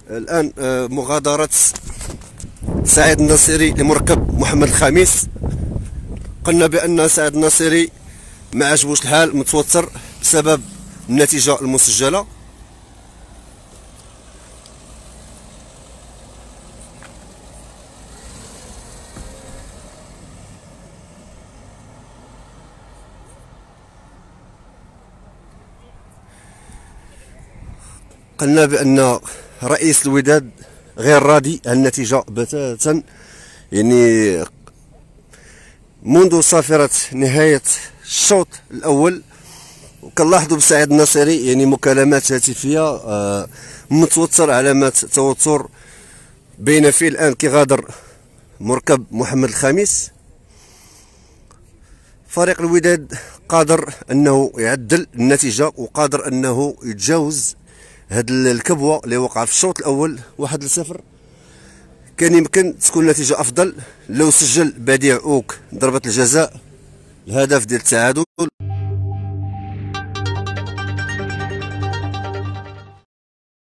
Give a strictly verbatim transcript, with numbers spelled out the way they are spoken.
الآن آه، مغادرة سعيد الناصري لمركب محمد الخامس. قلنا بأن سعيد الناصري ما عجبوش الحال، متوتر بسبب النتيجة المسجلة. قلنا بأن رئيس الوداد غير راضي عن النتيجة بتاتا، يعني منذ صافرة نهاية الشوط الأول. وكنلاحظوا بسعيد الناصري يعني مكالمات هاتفية، آه متوتر، علامات توتر بين فيه الآن كيغادر مركب محمد الخامس. فريق الوداد قادر أنه يعدل النتيجة وقادر أنه يتجاوز هاد الكبوة اللي وقع في الشوط الأول واحد لصفر. كان يمكن تكون نتيجة أفضل لو سجل بديع أوك ضربة الجزاء الهدف ديال التعادل.